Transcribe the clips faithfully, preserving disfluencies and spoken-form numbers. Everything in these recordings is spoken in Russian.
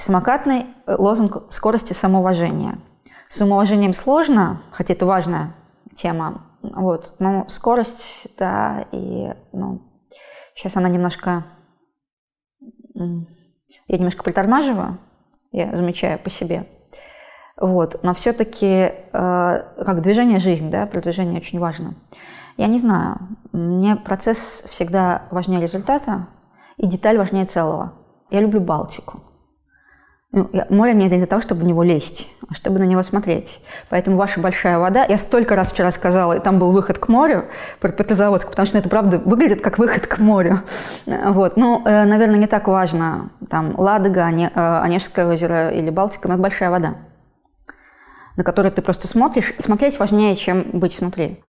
Самокатный лозунг скорости самоуважения. С самоуважением сложно, хотя это важная тема, вот, но скорость, да, и, ну, сейчас она немножко, я немножко притормаживаю, я замечаю по себе, вот, но все-таки, э, как движение жизнь, да, продвижение очень важно. Я не знаю, мне процесс всегда важнее результата, и деталь важнее целого. Я люблю Балтику. Ну, я, море мне не для того, чтобы в него лезть, а чтобы на него смотреть. Поэтому ваша большая вода, я столько раз вчера сказала, и там был выход к морю, про Петрозаводск, потому что это правда выглядит как выход к морю. Вот. Ну, наверное, не так важно, там, Ладога, Онежское озеро или Балтика, но это большая вода, на которую ты просто смотришь. Смотреть важнее, чем быть внутри.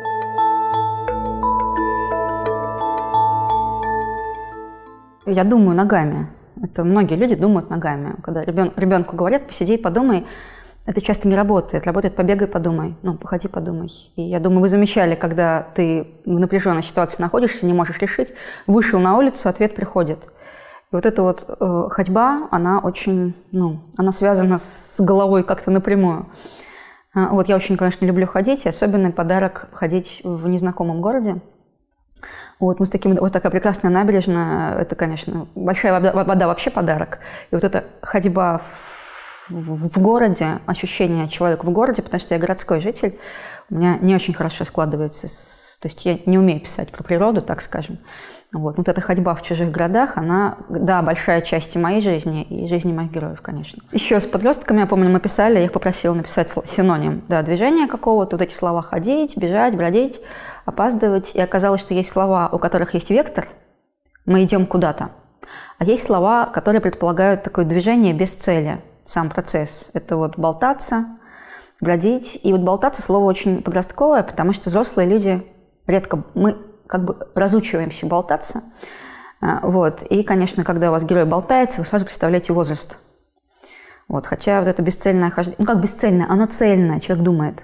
Я думаю ногами. Это многие люди думают ногами. Когда ребен, ребенку говорят, посиди и подумай, это часто не работает. Работает побегай, подумай. Ну, походи, подумай. И я думаю, вы замечали, когда ты в напряженной ситуации находишься, не можешь решить, вышел на улицу, ответ приходит. И вот эта вот э, ходьба, она очень, ну, она связана с головой как-то напрямую. А, вот я очень, конечно, люблю ходить, и особенный подарок ходить в незнакомом городе. Вот, мы с таким, вот такая прекрасная набережная, это, конечно, большая вода, вода вообще подарок. И вот эта ходьба в, в, в городе, ощущение человека в городе, потому что я городской житель, у меня не очень хорошо складывается, с, то есть я не умею писать про природу, так скажем. Вот, вот эта ходьба в чужих городах, она, да, большая часть и моей жизни, и жизни моих героев, конечно. Еще с подростками, я помню, мы писали, я их попросила написать синоним, да, движения какого-то, вот эти слова ходить, бежать, бродить, опаздывать, и оказалось, что есть слова, у которых есть вектор, мы идем куда-то, а есть слова, которые предполагают такое движение без цели, сам процесс. Это вот болтаться, бродить. И вот болтаться слово очень подростковое, потому что взрослые люди редко, мы как бы разучиваемся болтаться. Вот. И, конечно, когда у вас герой болтается, вы сразу представляете возраст. Вот. Хотя вот это бесцельное хождение, ну как бесцельное, оно цельное, человек думает.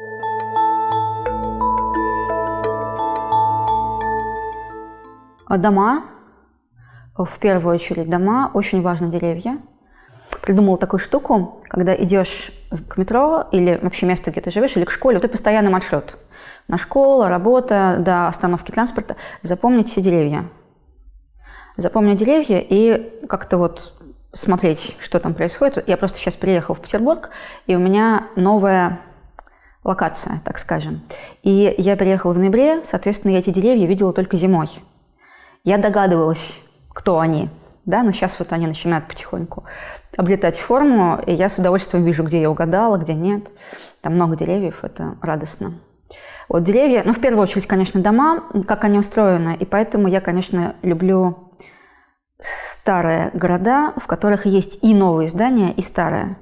Дома, в первую очередь дома, очень важны деревья. Придумала такую штуку, когда идешь к метро или вообще место, где ты живешь, или к школе, вот это постоянный маршрут. На школу, работа, до остановки транспорта. Запомнить все деревья. Запомнить деревья и как-то вот смотреть, что там происходит. Я просто сейчас приехала в Петербург, и у меня новая локация, так скажем. И я приехала в ноябре, соответственно, я эти деревья видела только зимой. Я догадывалась, кто они, да, но сейчас вот они начинают потихоньку обретать форму, и я с удовольствием вижу, где я угадала, где нет. Там много деревьев, это радостно. Вот деревья, ну, в первую очередь, конечно, дома, как они устроены, и поэтому я, конечно, люблю старые города, в которых есть и новые здания, и старые.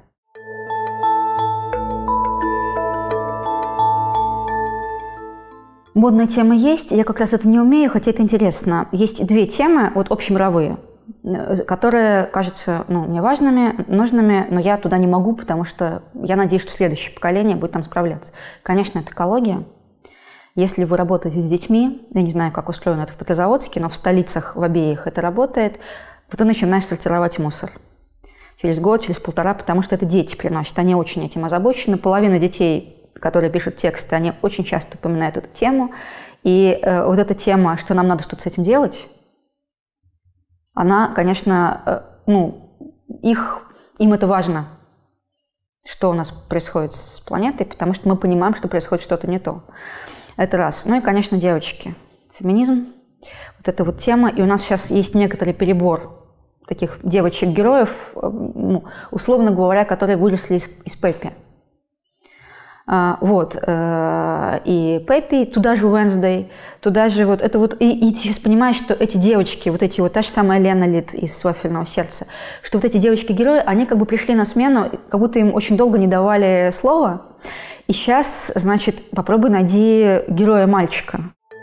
Модные темы есть, я как раз это не умею, хотя это интересно. Есть две темы, вот общемировые, которые кажутся, ну, мне важными, нужными, но я туда не могу, потому что я надеюсь, что следующее поколение будет там справляться. Конечно, это экология. Если вы работаете с детьми, я не знаю, как устроено это в Петрозаводске, но в столицах в обеих это работает, вот ты начинаешь сортировать мусор. Через год, через полтора, потому что это дети приносят, они очень этим озабочены. Половина детей, которые пишут тексты, они очень часто упоминают эту тему. И э, вот эта тема, что нам надо что-то с этим делать, она, конечно, э, ну, их, им это важно, что у нас происходит с планетой, потому что мы понимаем, что происходит что-то не то. Это раз. Ну и, конечно, девочки. Феминизм. Вот эта вот тема. И у нас сейчас есть некоторый перебор таких девочек-героев, ну, условно говоря, которые выросли из, из Пеппи. А, вот. Э, и Пеппи, туда же Уэнсдей, туда же вот это вот. И, и ты сейчас понимаешь, что эти девочки, вот эти вот, та же самая Лена Лид из «Вафельного сердца», что вот эти девочки-герои, они как бы пришли на смену, как будто им очень долго не давали слова. И сейчас, значит, попробуй найди героя мальчика.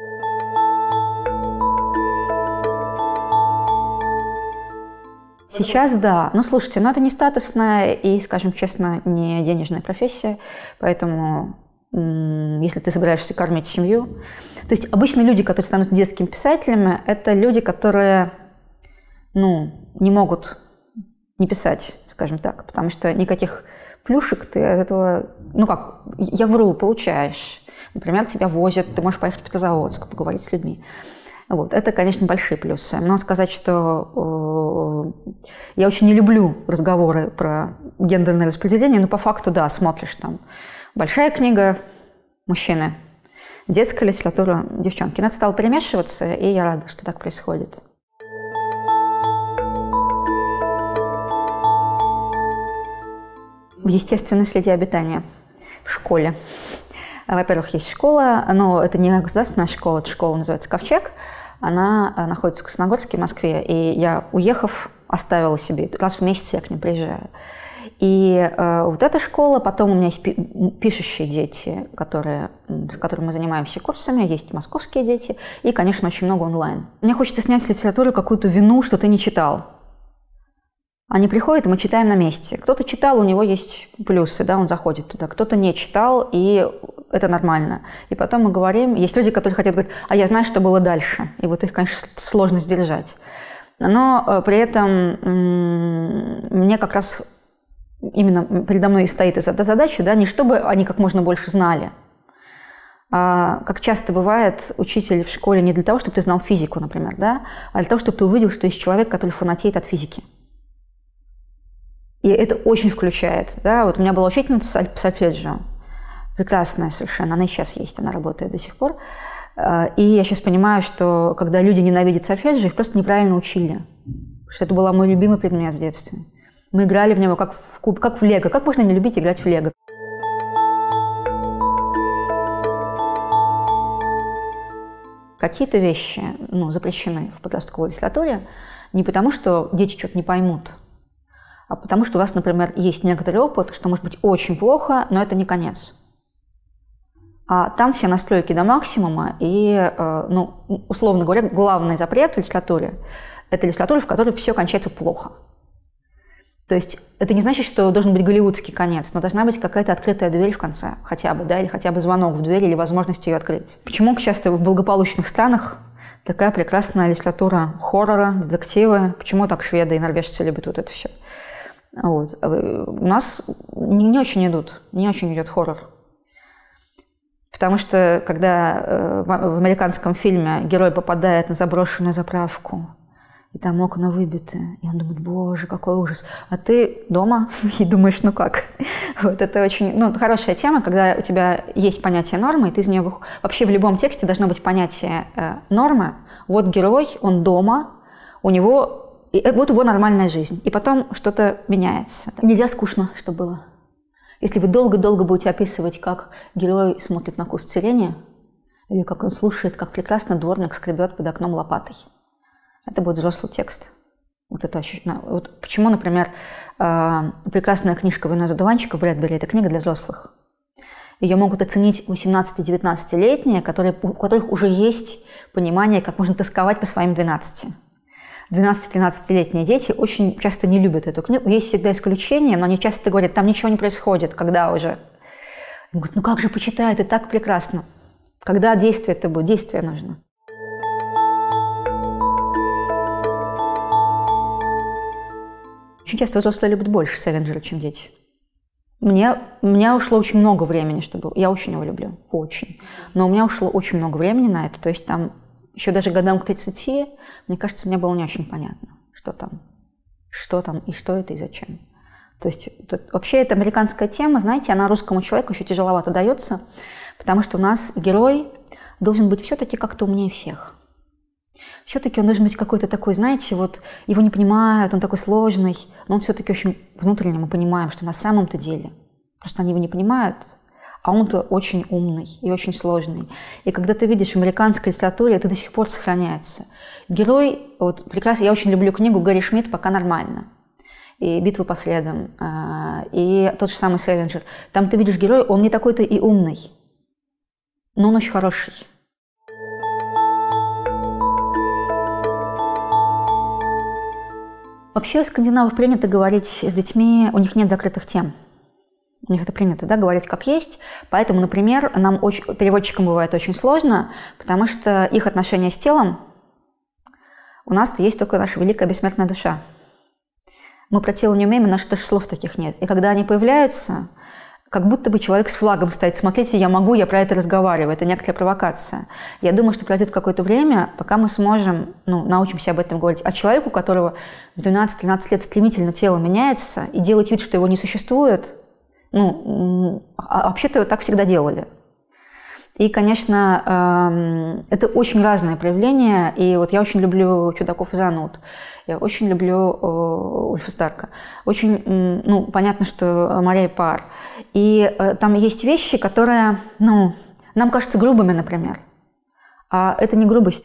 Сейчас да. Ну, слушайте, ну это не статусная и, скажем честно, не денежная профессия, поэтому если ты собираешься кормить семью... То есть обычно люди, которые станут детскими писателями, это люди, которые, ну, не могут не писать, скажем так, потому что никаких плюшек ты от этого, ну как, я вру, получаешь. Например, тебя возят, ты можешь поехать в Петрозаводск, поговорить с людьми. Вот. Это, конечно, большие плюсы. Но сказать, что э, я очень не люблю разговоры про гендерное распределение, но по факту, да, смотришь там. Большая книга – мужчины, детская литература – девчонки. Но это стало перемешиваться, и я рада, что так происходит. В естественной среде обитания, в школе. Во-первых, есть школа, но это не государственная школа, это школа называется «Ковчег». Она находится в Красногорске, в Москве, и я, уехав, оставила себе, раз в месяц я к ним приезжаю. И э, вот эта школа, потом у меня есть пи- пишущие дети, которые, с которыми мы занимаемся курсами, есть московские дети, и, конечно, очень много онлайн. Мне хочется снять с литературы какую-то вину, что ты не читал. Они приходят, и мы читаем на месте. Кто-то читал, у него есть плюсы, да, он заходит туда. Кто-то не читал, и это нормально. И потом мы говорим, есть люди, которые хотят говорить, а я знаю, что было дальше. И вот их, конечно, сложно сдержать. Но при этом мне как раз именно передо мной и стоит эта задача, да, не чтобы они как можно больше знали. А, как часто бывает, учитель в школе не для того, чтобы ты знал физику, например, да, а для того, чтобы ты увидел, что есть человек, который фанатеет от физики. И это очень включает. Да? Вот у меня была учительница сольфеджио, прекрасная совершенно, она и сейчас есть, она работает до сих пор. И я сейчас понимаю, что когда люди ненавидят сольфеджио, их просто неправильно учили. Потому что это был мой любимый предмет в детстве. Мы играли в него как в куб, как в лего. Как можно не любить играть в лего? Какие-то вещи ну, запрещены в подростковой литературе не потому, что дети что-то не поймут, а потому что у вас, например, есть некоторый опыт, что может быть очень плохо, но это не конец. А там все настройки до максимума, и, ну, условно говоря, главный запрет в литературе – это литература, в которой все кончается плохо. То есть это не значит, что должен быть голливудский конец, но должна быть какая-то открытая дверь в конце, хотя бы, да, или хотя бы звонок в дверь, или возможность ее открыть. Почему часто в благополучных странах такая прекрасная литература хоррора, детективы? Почему так шведы и норвежцы любят вот это все? Вот. У нас не, не очень идут, не очень идет хоррор. Потому что, когда в американском фильме герой попадает на заброшенную заправку, и там окна выбиты, и он думает, боже, какой ужас. А ты дома и думаешь, ну как? Вот это очень ну, хорошая тема, когда у тебя есть понятие нормы, и ты из нее выходишь. Вообще в любом тексте должно быть понятие э, нормы. Вот герой, он дома, у него... И вот его нормальная жизнь. И потом что-то меняется. Нельзя скучно, что было. Если вы долго-долго будете описывать, как герой смотрит на куст сирени, или как он слушает, как прекрасно дворник скребет под окном лопатой, это будет взрослый текст. Вот это ощущение. Вот почему, например, прекрасная книжка «Война за дуванчиков» Брэдбери – это книга для взрослых. Ее могут оценить восемнадцати-девятнадцатилетние, которые, у которых уже есть понимание, как можно тосковать по своим двенадцати. двенадцати-тринадцатилетние дети очень часто не любят эту книгу. Есть всегда исключения, но они часто говорят, там ничего не происходит, когда уже. Они говорят, ну как же почитай, это так прекрасно. Когда действие это будет? Действие нужно. Очень часто взрослые любят больше Селлинджера, чем дети. Мне, у меня ушло очень много времени, чтобы... Я очень его люблю, очень. Но у меня ушло очень много времени на это. То есть там еще даже годам к тридцати, мне кажется, мне было не очень понятно, что там, что там и что это и зачем. То есть тут, вообще эта американская тема, знаете, она русскому человеку еще тяжеловато дается, потому что у нас герой должен быть все-таки как-то умнее всех. Все-таки он должен быть какой-то такой, знаете, вот его не понимают, он такой сложный, но он все-таки очень внутренне мы понимаем, что на самом-то деле просто они его не понимают, а он-то очень умный и очень сложный. И когда ты видишь в американской литературе, это до сих пор сохраняется. Герой, вот прекрасно, я очень люблю книгу Гэри Шмидт «Пока нормально», и «Битва по следам», и тот же самый Селлинджер. Там ты видишь героя, он не такой-то и умный, но он очень хороший. Вообще у скандинавов принято говорить с детьми, у них нет закрытых тем. У них это принято, да, говорить как есть. Поэтому, например, нам очень, переводчикам бывает очень сложно, потому что их отношения с телом у нас есть только наша великая бессмертная душа. Мы про тело не умеем, и наших даже слов таких нет. И когда они появляются, как будто бы человек с флагом стоит. Смотрите, я могу, я про это разговариваю. Это некоторая провокация. Я думаю, что пройдет какое-то время, пока мы сможем, ну, научимся об этом говорить. А человеку, у которого в двенадцать-тринадцать лет стремительно тело меняется, и делать вид, что его не существует, ну, а вообще-то так всегда делали. И, конечно, это очень разные проявления. И вот я очень люблю чудаков и зануд. Я очень люблю Ульфа Старка. Очень, ну, понятно, что Мария Пар. И там есть вещи, которые, ну, нам кажутся грубыми, например. А это не грубость.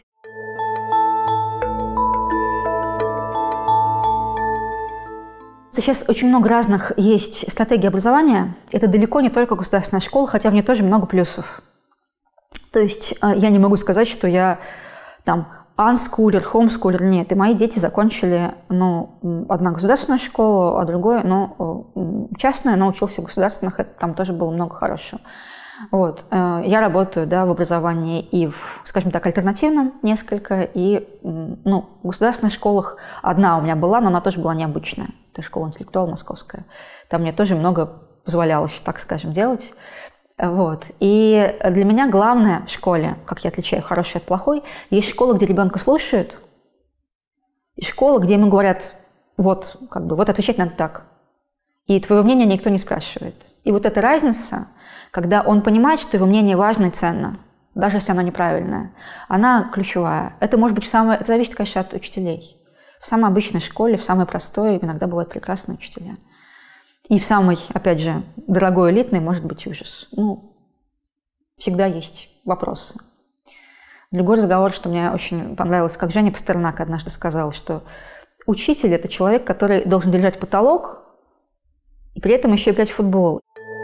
Сейчас очень много разных есть стратегий образования. Это далеко не только государственная школа, хотя в ней тоже много плюсов. То есть я не могу сказать, что я там анскулер, хомскулер. Нет, и мои дети закончили, ну, одна государственную школу, а другой, ну, частную, но учился в государственных, это, там тоже было много хорошего. Вот. Я работаю, да, в образовании и в, скажем так, альтернативном несколько, и, ну, в государственных школах одна у меня была, но она тоже была необычная. Это школа интеллектуал московская. Там мне тоже много позволялось, так скажем, делать. Вот. И для меня главное в школе, как я отличаю хороший от плохой, есть школа, где ребенка слушают, и школа, где ему говорят, вот, как бы, вот отвечать надо так. И твоего мнения никто не спрашивает. И вот эта разница, когда он понимает, что его мнение важно и ценно, даже если оно неправильное, она ключевая. Это может быть в самой... Это зависит, конечно, от учителей. В самой обычной школе, в самой простой, иногда бывают прекрасные учителя. И в самой, опять же, дорогой элитной может быть ужас. Ну, всегда есть вопросы. Другой разговор, что мне очень понравилось, как Женя Пастернак однажды сказал, что учитель – это человек, который должен держать потолок и при этом еще играть в футбол.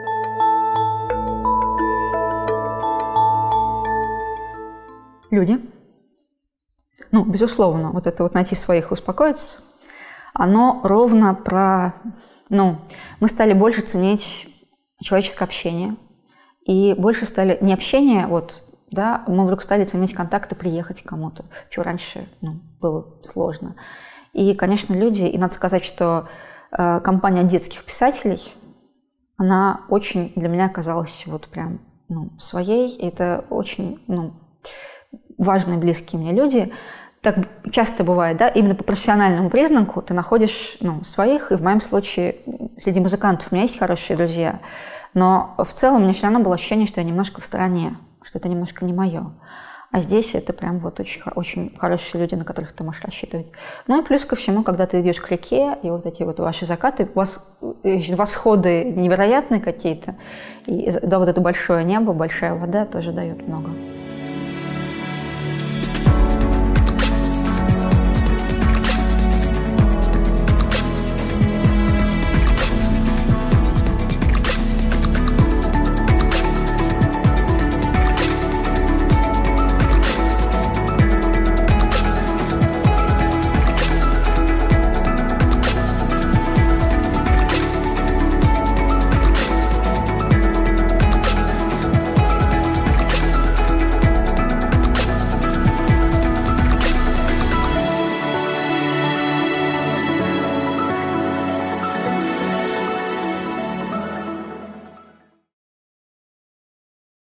Люди. Ну, безусловно, вот это вот найти своих и успокоиться, оно ровно про... Ну, мы стали больше ценить человеческое общение, и больше стали не общение, вот, да, мы вдруг стали ценить контакты, приехать к кому-то, что раньше, ну, было сложно. И, конечно, люди, и надо сказать, что э, компания детских писателей, она очень для меня оказалась вот прям, ну, своей, это очень, ну, важные, близкие мне люди. Так часто бывает, да, именно по профессиональному признаку ты находишь, ну, своих, и в моем случае среди музыкантов у меня есть хорошие друзья, но в целом у меня все равно было ощущение, что я немножко в стороне, что это немножко не мое. А здесь это прям вот очень, очень хорошие люди, на которых ты можешь рассчитывать. Ну и плюс ко всему, когда ты идешь к реке, и вот эти вот ваши закаты, у вас восходы невероятные какие-то, и да, вот это большое небо, большая вода тоже дает много.